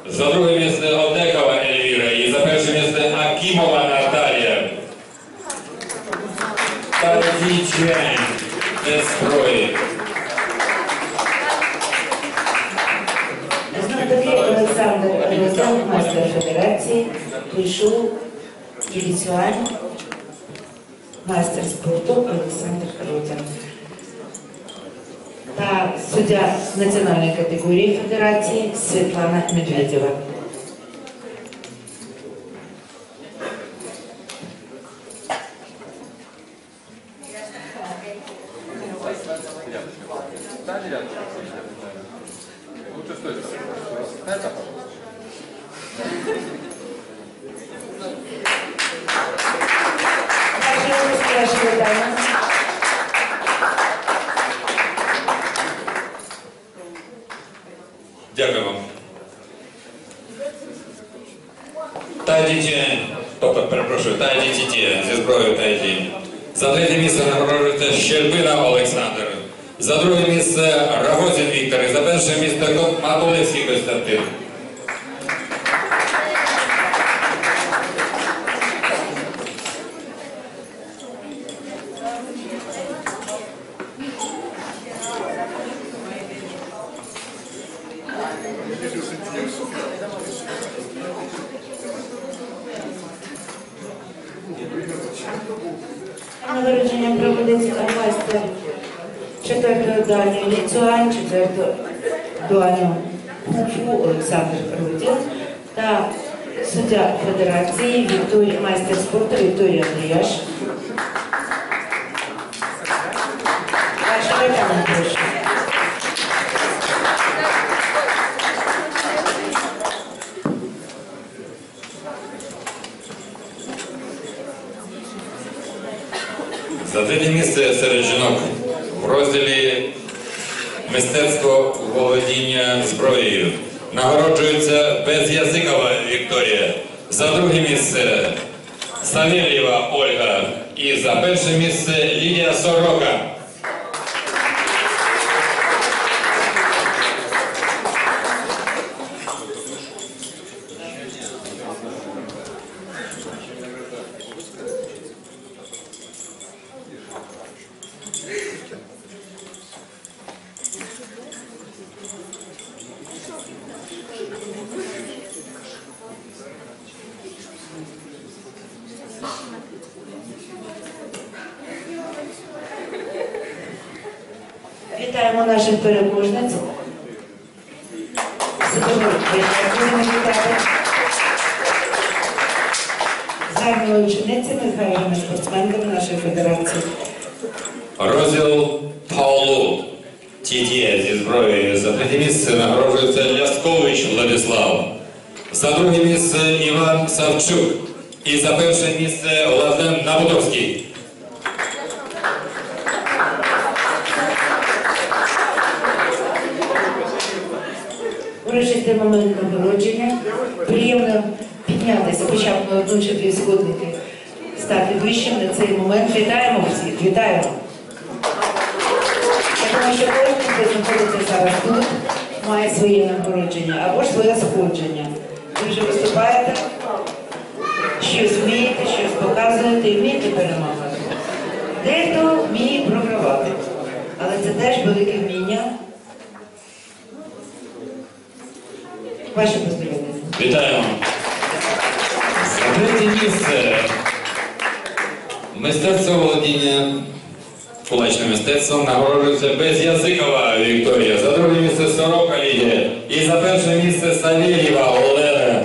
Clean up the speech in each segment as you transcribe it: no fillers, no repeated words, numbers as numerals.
За друге місце Одекова Ельвіра і за перше місце Акімова Наталія. Тайджі-чен без зброї. Знатокий Олександр Розян, майстер федерації, прийшов Єліцюань, майстер спорту Олександр Розян. Та суддя національної категорії федерації Світлана Медведєва. Дякую вам. Тайджі-чен, тобто, перепрошую, Тайджі-чен зі зброєю Тайджі. За третє місце нагороджується Щербина Олександр. За друге місце Рагозін Віктор і за перше місце Матулевський Костянтин. Нагородження проводиться майстер 4-ї дані Єліцюань, 4-ї дані Кунг-фу Олександр Рудін та суддя федерації майстер спорту Вікторія Андріяш. Ваша реклама, прошу. За третє місце серед жінок в розділі мистецтво володіння зброєю нагороджується Без'язикова Вікторія. За друге місце Савельєва Ольга і за перше місце Лідія Сорока. Вітаємо наших переможниць. Будемо вітати з гарними ученицями, з гарними спортсменками нашої федерації. Розділ Паулу Тітє зі зброєю. За третє місце нагороджується Ляскович Владислав. За друге місце Іван Савчук. І за перше місце Владлен Набутовський. Урочистий момент нагородження. Приємно піднятися хоча б на одну чи дві сходники, стати вищим на цей момент. Вітаємо всіх, вітаємо. Я думаю, що кожен, хто знаходиться зараз тут, має своє нагородження або ж своє сходження. Ви вже виступаєте, щось вмієте, щось показуєте і вмієте перемагати. Дехто вміє програвати, але це теж велике вміння. Ваше поздоровлення. Вітаємо. За третє місце мистецтво володіння кулачним мистецтвом нагороджується Без'язикова Вікторія. За друге місце Сорока Лідія. І за перше місце Савельєва Олена.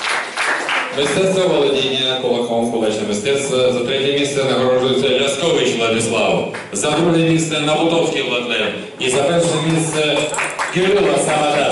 Мистецтво володіння кулаком, кулачне мистецтво. За третє місце нагороджується Ляскович Владислав. За друге місце Набутовський Владлен. І за перше місце Кирило Самодаш.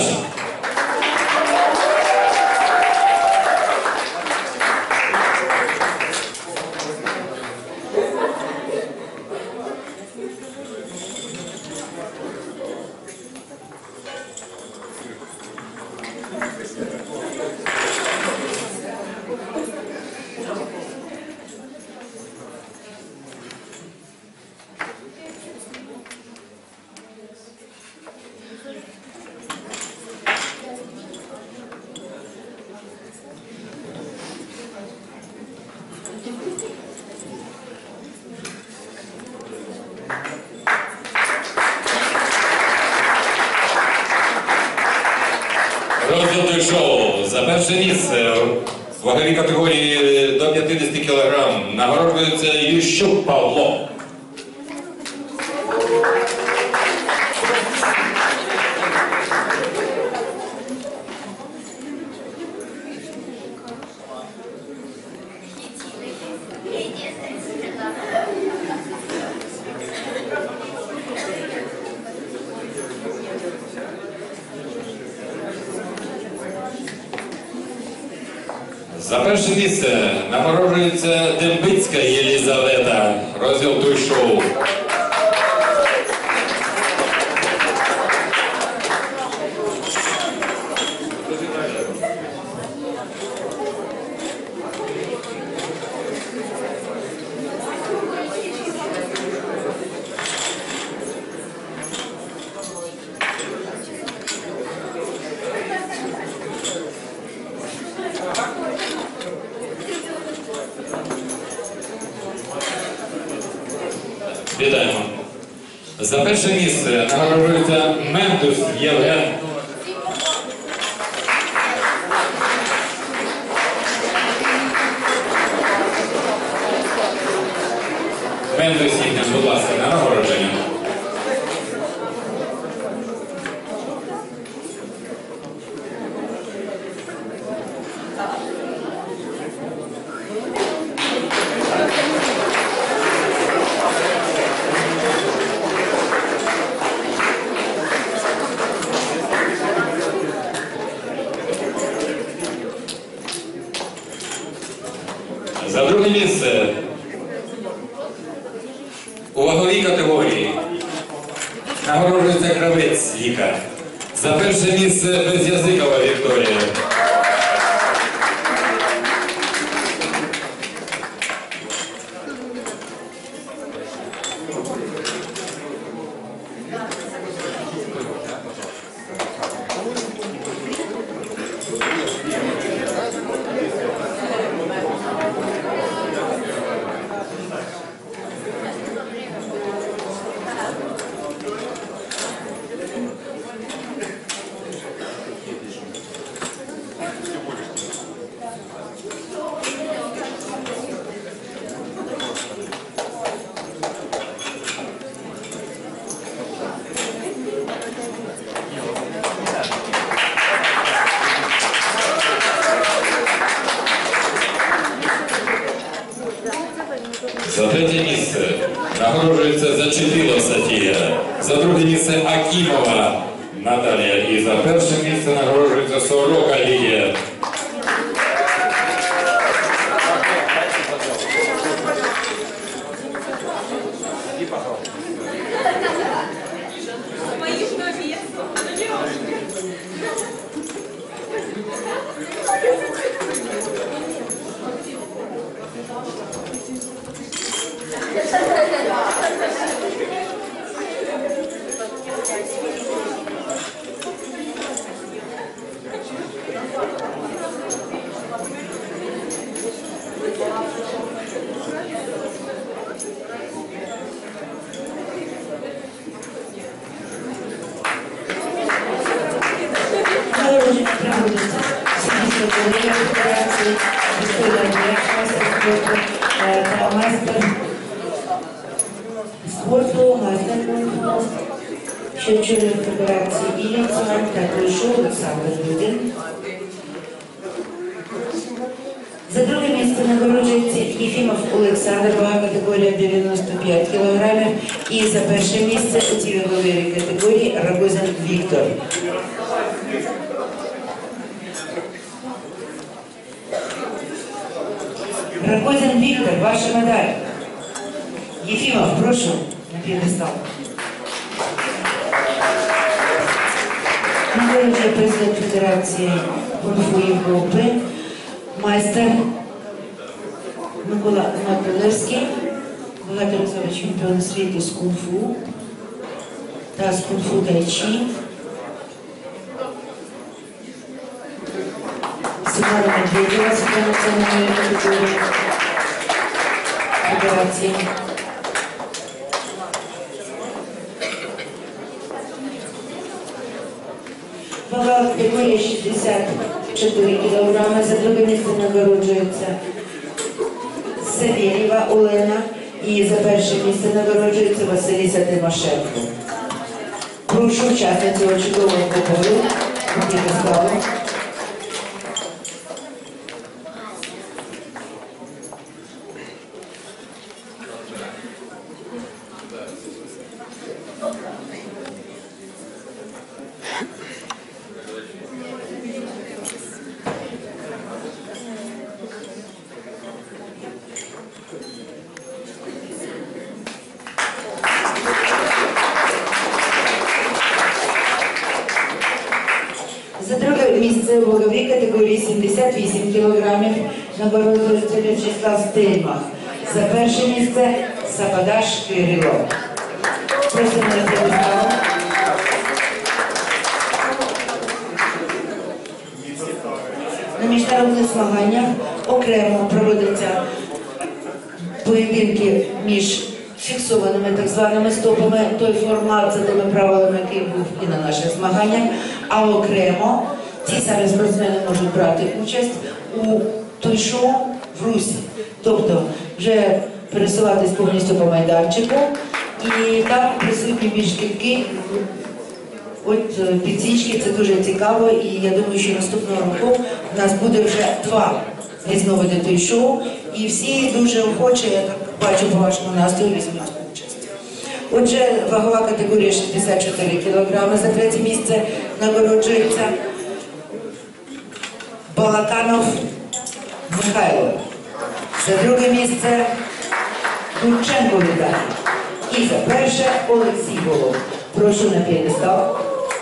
Розділ шоу. За перше місце в ваговій категорії до 50 кг нагороджується Ющук Павло. За перше місце нагороджується Дембицька Єлізавета. Розділ той-шоу. Вітаємо. За перше місце нагороджується Мендус Євген. Мендус Євген, будь ласка, на нагородження. За друге місце у ваговій категорії нагороджується Кравець Віка. За перше місце Безязикова Вікторія. За третє місце нагороджується Зачепіло Сатія. За друге місце Акімова Наталія. І за перше місце нагороджується Сорока Лідія. Нагородження проводиться Сумською колегією Федерації, Військової майстер спорту та майстер спорту, майстер спорту, що член Федерації Іллінця та прийшов Олександр Дудин. За друге місце нагороджується Єфімов Олександр, вага категорія 95 кг. І за перше місце у цій ваговій категорії Рогозин Віктор. Рогозин Віктор, ваша медаль. Єфімов, прошу, на п'єдестал. Нагороджує президент Федерації кунг-фу Європи, майстер Микола Матулевський, багаторазовий чемпіон світу з кунг-фу та з кунг-фу тайчі. Симона Медведєва, з національної категорії Федерації. Вага категорії 64 кг. За друге місце нагороджується Савєлєва Олена. І за перше місце нагороджується Василіса Тимошенко. Прошу учасницю цього чудового побору. За друге місце у ваговій категорії 78 кг нагороджується В'ячеслав Стельмах. За перше місце Сападаш Кирило. Просимо на п'єдестал. На міжнародних змаганнях окремо проводяться поєдинки між фіксованими так званими стопами, той формат за тими правилами, який був і на наших змаганнях, а окремо ці самі спортсмени можуть брати участь у той-шоу в русі. Тобто вже пересуватись повністю по майданчику, і там присутні більш кільки підсічки, це дуже цікаво, і я думаю, що наступного року у нас буде вже 2 різновиди той-шоу, і всі дуже охоче, я так бачу по вашому настрою, візьмуть участь. Отже, вагова категорія 64 кг. За третє місце нагороджується Балаканов Михайло. За друге місце Гурченко Віталій. І за перше Олексій Голов. Прошу на п'єдестал.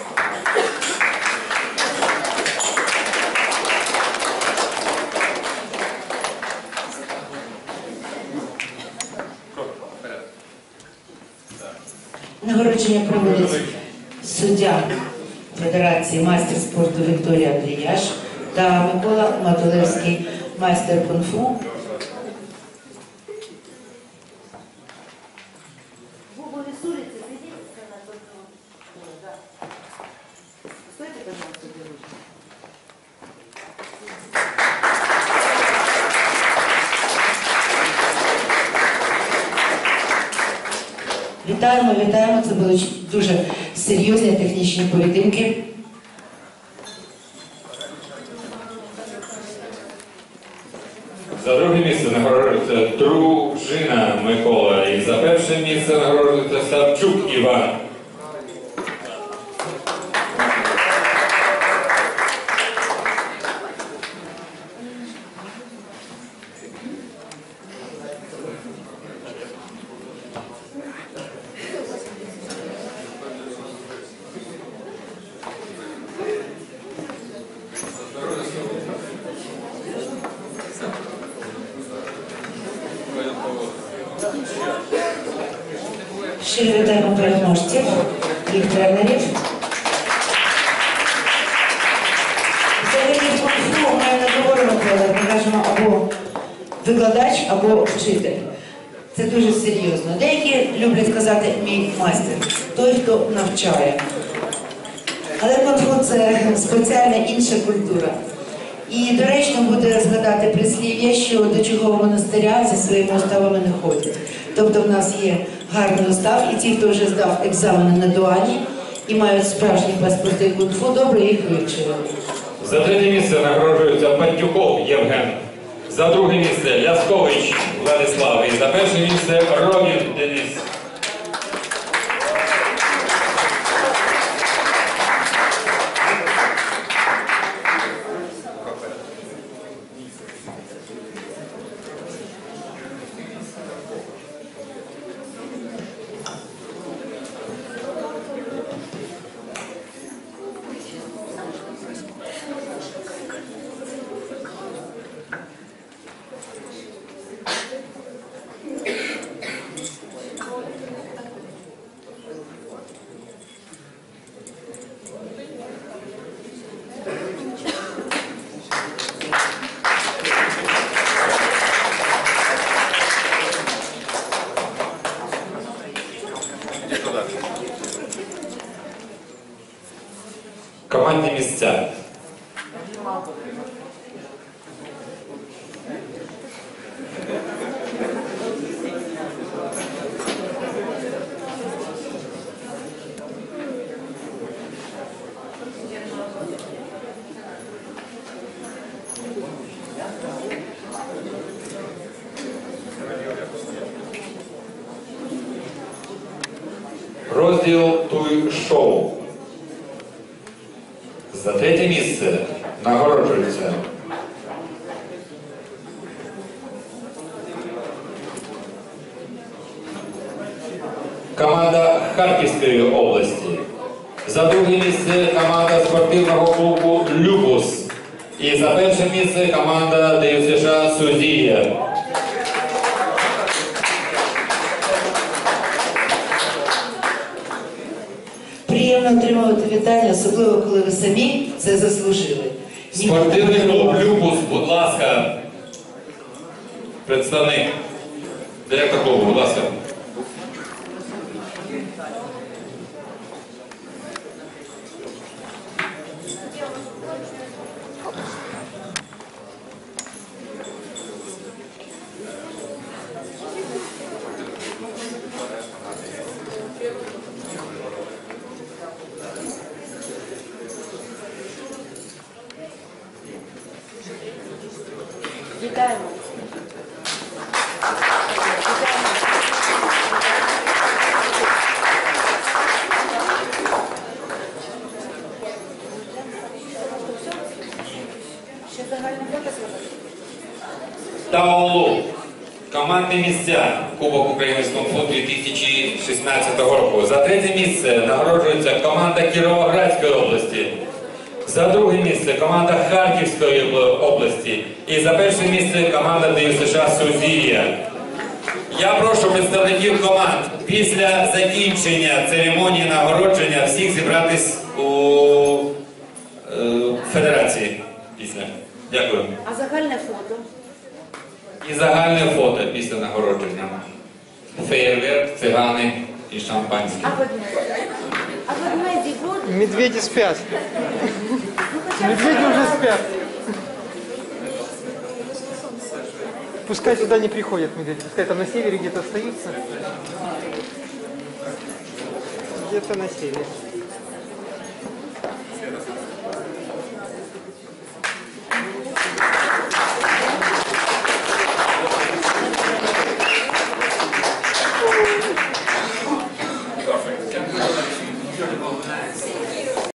Нагородження проводить суддя Федерації майстер спорту Вікторія Андріяш та Микола Матулевський, майстер кунг-фу. Вітаємо, вітаємо. Це були дуже серйозні технічні поєдинки. За друге місце нагороджується Дружина Микола. І за перше місце нагороджується Савчук Іван. Щиро вітаємо переможців, їх тренерів. Взагалі в кунг-фу ми не говоримо про, ми кажемо, або викладач, або вчитель. Це дуже серйозно. Деякі люблять казати «мій майстер», той, хто навчає. Але кунг-фу – це спеціальна інша культура. І доречно буде згадати прислів'я, що до чого монастиря зі своїми уставами не ходять. Тобто в нас є гарний устав, і ті, хто вже здав екзамени на дуані і мають справжні паспорти кунг-фу, добре їх вивчили. За третє місце нагороджується Пантюков Євген. За друге місце Ляскович Владислав. І за перше місце Ромін Денис. Командні місця. Розділ Туй-шоу. За третє місце нагороджується команда Харківської області. За друге місце команда спортивного клубу «Любус». І за перше місце команда ДЮСШ «Сузія». Приємно отримувати вітання, особливо коли ви самі це заслужили. Спортивний клуб «Любус», будь ласка, представник директор клубу, будь ласка. Вітаємо. Ще загальне фото зробити? Таолу. Командні місця. Кубок України з кунг-фу 2016 року. За третє місце нагороджується команда Кіровоградської області. За друге місце команда Харківської області. І за перше місце команда ДЮСШ «Сузія». Я прошу представників команд після закінчення церемонії нагородження всіх зібратись у федерації. Дякую. А загальне фото? І загальне фото після нагородження. Феєрверк, цигани і шампанське. А ведмеді? А ведмеді будуть? Медведи спят. Медведи уже спят. Пускай сюда не приходят медведи. Пускай там на севере где-то остаются. Где-то на севере.